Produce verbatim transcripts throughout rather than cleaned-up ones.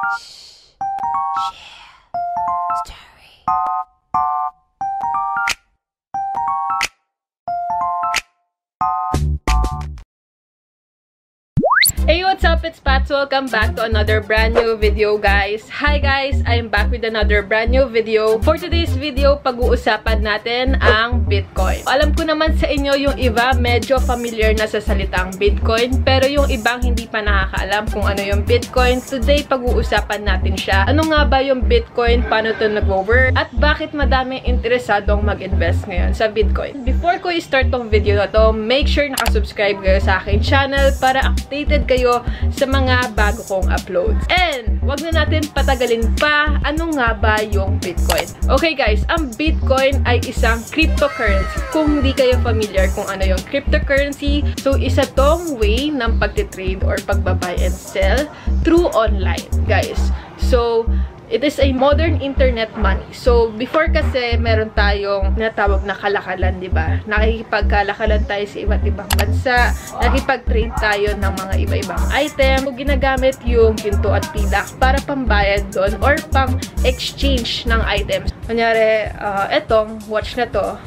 Hey, what's up? It's Pats. Welcome back to another brand new video, guys. Hi guys, I'm back with another brand new video. For today's video, pag-uusapan natin ang Bitcoin. Alam ko naman sa inyo yung iba medyo familiar na sa salitang Bitcoin, pero yung ibang hindi pa nakakaalam kung ano yung Bitcoin. Today, pag-uusapan natin siya. Ano nga ba yung Bitcoin? Paano ito nag-work? At bakit madaming interesadong mag-invest ngayon sa Bitcoin? Before ko i-start tong video na to, make sure nakasubscribe kayo sa aking channel para updated kayo sa mga bago kong uploads. And, wag na natin patagalin pa, ano nga ba yung Bitcoin? Okay guys, ang Bitcoin ay isang cryptocurrency. Kung hindi kayo familiar kung ano yung cryptocurrency, so isa tong way ng pagtitrade or pagbabay and sell through online, guys. So, it is a modern internet money. So, before kasi, meron tayong natawag na kalakalan, di ba? Nakikipagkalakalan tayo sa iba't ibang bansa. Nakikipag-trade tayo ng mga iba-ibang item. So, ginagamit yung ginto at pilak para pambayad doon or pang-exchange ng items. Kunyari, uh, etong watch na to.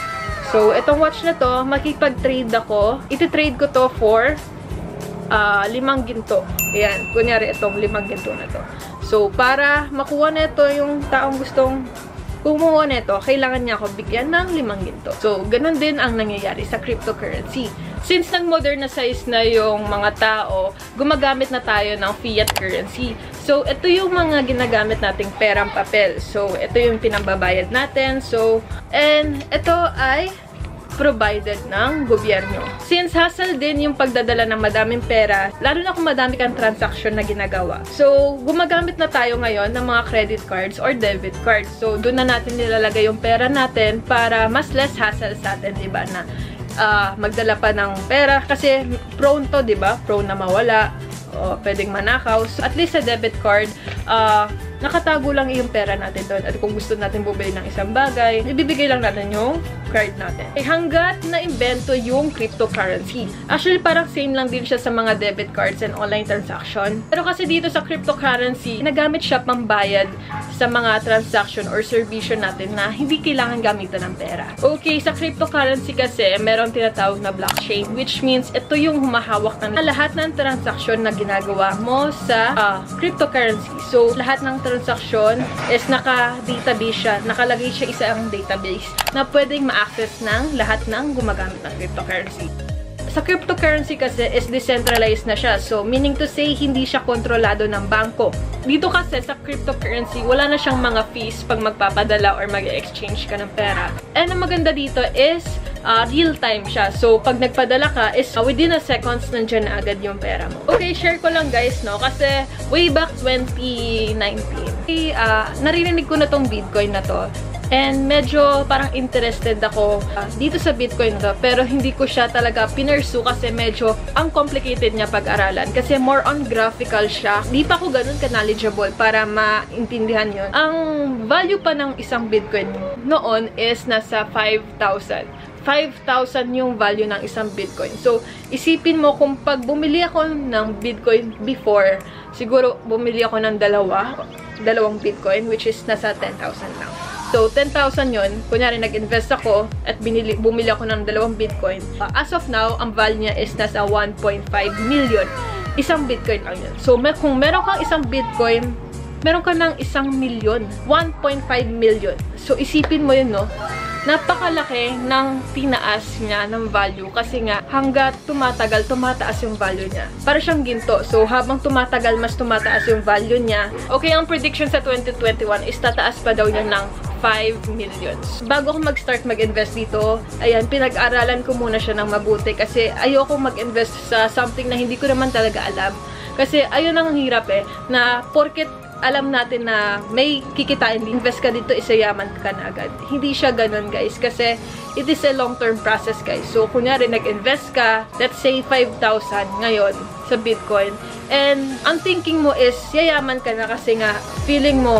So, etong watch na to, makikipag-trade ako. Iti-trade ko to for uh, limang ginto. Ayan. Kunyari, itong limang ginto na to. So, para makuha nito yung taong gustong kumuha nito, kailangan niya ako bigyan ng limang ginto. So, ganun din ang nangyayari sa cryptocurrency. Since nag-modernize na yung mga tao, gumagamit na tayo ng fiat currency. So, ito yung mga ginagamit nating perang papel. So, ito yung pinambabayad natin. So, and ito ay provided ng gobyerno. Since hassle din yung pagdadala ng madaming pera, lalo na kung madami kang transaction na ginagawa. So, gumagamit na tayo ngayon ng mga credit cards or debit cards. So, doon na natin nilalagay yung pera natin para mas less hassle sa atin, diba, na uh, magdala pa ng pera. Kasi prone to, diba? Prone na mawala. O, pwedeng manakaw. So, at least sa debit card, uh, nakatago lang yung pera natin doon. At kung gusto natin bumili ng isang bagay, ibibigay lang natin yung card natin. Eh, hanggat na-invento yung cryptocurrency. Actually, parang same lang din siya sa mga debit cards and online transaction. Pero kasi dito sa cryptocurrency, nagamit siya pambayad sa mga transaction or servisyo natin na hindi kailangan gamitan ng pera. Okay, sa cryptocurrency kasi, meron tinatawag na blockchain, which means ito yung humahawak ng lahat ng transaction na ginagawa mo sa uh, cryptocurrency. So, lahat ng transaction is naka-database siya. Nakalagay siya isang database na pwedeng ma-access ng lahat ng gumagamit ng cryptocurrency. Sa cryptocurrency kasi is decentralized na siya. So, meaning to say, hindi siya kontrolado ng bangko. Dito kasi sa cryptocurrency, wala na siyang mga fees pag magpapadala or mag-exchange ka ng pera. And ang maganda dito is uh, real-time siya. So, pag nagpadala ka is uh, within a seconds, nandyan na agad yung pera mo. Okay, share ko lang guys, no? Kasi way back twenty nineteen, uh, naririnig ko na tong Bitcoin na to. And medyo parang interested ako uh, dito sa Bitcoin to, pero hindi ko siya talaga pinursu kasi medyo ang complicated niya pag-aralan. Kasi more on graphical siya. Di pa ako ganun ka-knowledgeable para maintindihan yun. Ang value pa ng isang Bitcoin noon is nasa five thousand. five thousand yung value ng isang Bitcoin. So, isipin mo kung pag bumili ako ng Bitcoin before, siguro bumili ako ng dalawa, dalawang Bitcoin, which is nasa ten thousand lang. So, ten thousand yun. Kunyari, nag-invest ako at binili, bumili ako ng dalawang Bitcoin. Uh, as of now, ang value niya is nasa one point five million. Isang Bitcoin lang yun. So, mer kung meron kang isang Bitcoin, meron ka ng isang milyon. one point five million. So, isipin mo yun, no? Napakalaki ng tinaas niya ng value kasi nga hanggat tumatagal, tumataas yung value niya. Para siyang ginto. So, habang tumatagal, mas tumataas yung value niya. Okay, ang prediction sa twenty twenty-one is tataas pa daw niya ng five millions. Bago ako mag-start mag-invest dito, ayan, pinag-aralan ko muna siya ng mabuti kasi ayoko mag-invest sa something na hindi ko naman talaga alam. Kasi ayun ang hirap eh, na porket alam natin na may kikitain, invest ka dito, isayaman ka na agad. Hindi siya ganun, guys. Kasi it is a long-term process, guys. So, kunyari, nag-invest ka, let's say five thousand ngayon sa Bitcoin. And ang thinking mo is, yayaman ka na kasi nga, feeling mo,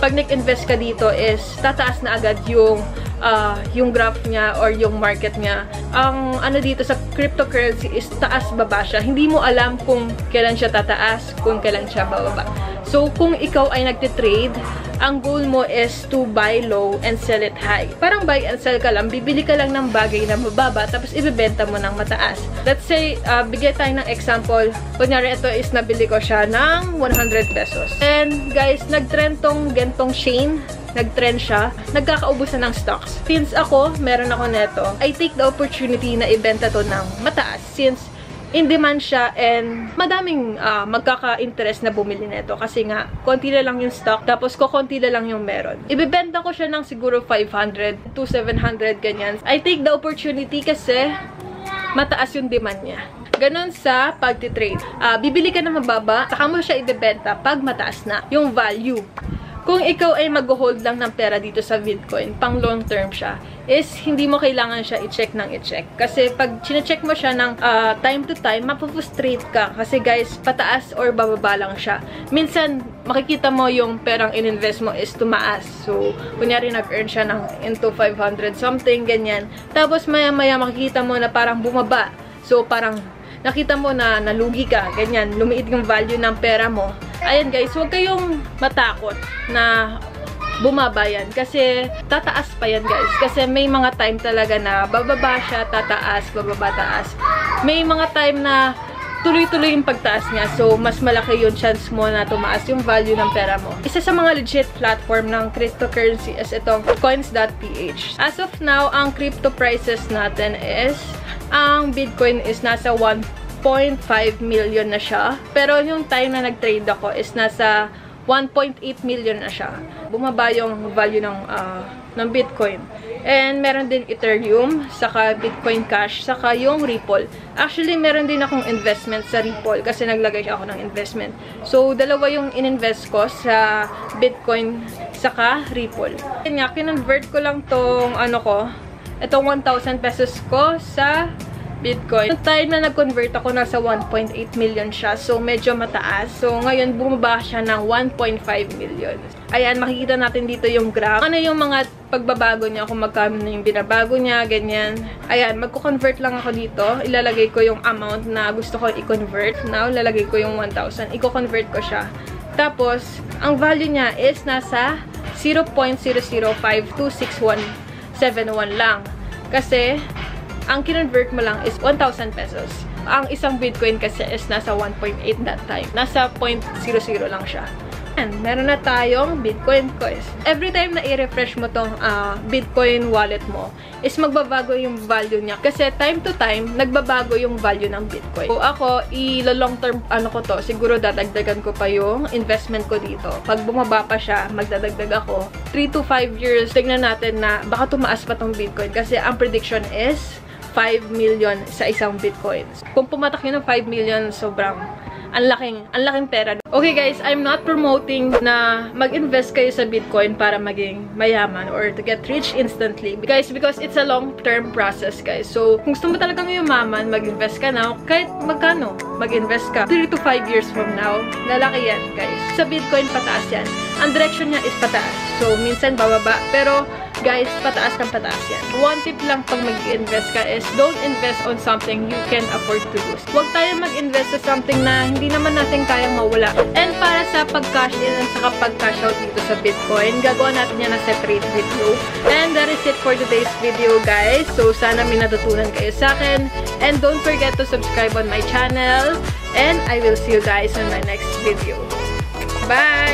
pag nag-invest ka dito is tataas na agad yung uh, yung graph niya or yung market niya. Ang ano dito sa cryptocurrency is taas-baba siya. Hindi mo alam kung kailan siya tataas, kung kailan siya bababa. So, kung ikaw ay nagtitrade, ang goal mo is to buy low and sell it high. Parang buy and sell ka lang, bibili ka lang ng bagay na mababa, tapos ibebenta mo ng mataas. Let's say, uh, bigyan tayo ng example. Kunyari, ito is nabili ko siya ng one hundred pesos. And guys, nag-trend tong gentong Shane. Nag-trend siya. Nagkakaubusan ng stocks. Since ako, meron ako neto, I take the opportunity na ibenta to ng mataas. Since in demand siya and madaming uh, magkaka-interest na bumili nito kasi nga, konti na lang yung stock tapos kukonti na lang yung meron. Ibebenta ko siya ng siguro five hundred to seven hundred, ganyan. I take the opportunity kasi mataas yung demand niya. Ganon sa pagtitrade. Uh, bibili ka na mababa, saka mo siya ibebenta pag mataas na yung value. Kung ikaw ay mag-hold lang ng pera dito sa Bitcoin, pang long term siya, is hindi mo kailangan siya i-check ng i-check. Kasi pag chine-check mo siya ng uh, time to time, mapupustrate ka. Kasi guys, pataas or bababa lang siya. Minsan, makikita mo yung perang in-invest mo is tumaas. So, kunyari nag-earn siya ng into five hundred something, ganyan. Tapos maya-maya makikita mo na parang bumaba. So, parang nakita mo na nalugi ka, ganyan. Lumiit yung value ng pera mo. Ayan guys, huwag kayong matakot na bumaba yan. Kasi tataas pa yan guys. Kasi may mga time talaga na bababa siya, tataas, bababa, taas. May mga time na tuloy-tuloy yung pagtaas niya. So, mas malaki yung chance mo na tumaas yung value ng pera mo. Isa sa mga legit platform ng cryptocurrency is itong coins dot p h. As of now, ang crypto prices natin is, ang Bitcoin is nasa one point five million na siya. Pero yung time na nag-trade ako is nasa one point eight million na siya. Bumaba yung value ng, uh, ng Bitcoin. And meron din Ethereum, saka Bitcoin Cash, saka yung Ripple. Actually, meron din akong investment sa Ripple kasi naglagay ako ng investment. So, dalawa yung in-invest ko sa Bitcoin, saka Ripple. Yan nga, kinonvert ko lang tong ano ko, itong one thousand pesos ko sa Bitcoin. Yung time na nag-convert ako, nasa one point eight million siya. So, medyo mataas. So, ngayon, bumaba siya ng one point five million. Ayan, makikita natin dito yung graph. Ano yung mga pagbabago niya, kung magkano na yung binabago niya, ganyan. Ayan, magko-convert lang ako dito. Ilalagay ko yung amount na gusto ko i-convert. Now, ilalagay ko yung one thousand. Iko-convert ko siya. Tapos, ang value niya is nasa zero point zero zero five two six one seven one lang. Kasi, ang kinonvert mo lang is one thousand pesos. Ang isang Bitcoin kasi is nasa one point eight that time. Nasa zero point zero zero lang siya. And meron na tayong Bitcoin coins. Every time na i-refresh mo tong uh, Bitcoin wallet mo, is magbabago yung value niya. Kasi time to time, nagbabago yung value ng Bitcoin. So ako, i-long term ano ko to, siguro dadagdagan ko pa yung investment ko dito. Pag bumaba pa siya, magdadagdag ako. three to five years, tignan natin na baka tumaas pa tong Bitcoin. Kasi ang prediction is five million sa isang Bitcoin. Kung pumatak yun ng five million, sobrang ang laking, ang laking pera. Okay guys, I'm not promoting na mag-invest kayo sa Bitcoin para maging mayaman or to get rich instantly. Guys, because it's a long-term process guys. So, kung gusto mo talagang yumaman, mag-invest ka now, kahit magkano, mag-invest ka. three to five years from now, lalaki yan guys. Sa Bitcoin, pataas yan. Ang direction niya is pataas. So, minsan bababa, pero guys, pataas ng pataas yan. One tip lang pag mag-invest ka is don't invest on something you can afford to lose. Huwag tayo mag-invest sa something na hindi naman natin kayang mawala. And para sa pag-cash in at saka pag-cash out dito sa Bitcoin, gagawa natin yan na separate video. And that is it for today's video guys. So, sana may natutunan kayo sa akin. And don't forget to subscribe on my channel. And I will see you guys on my next video. Bye!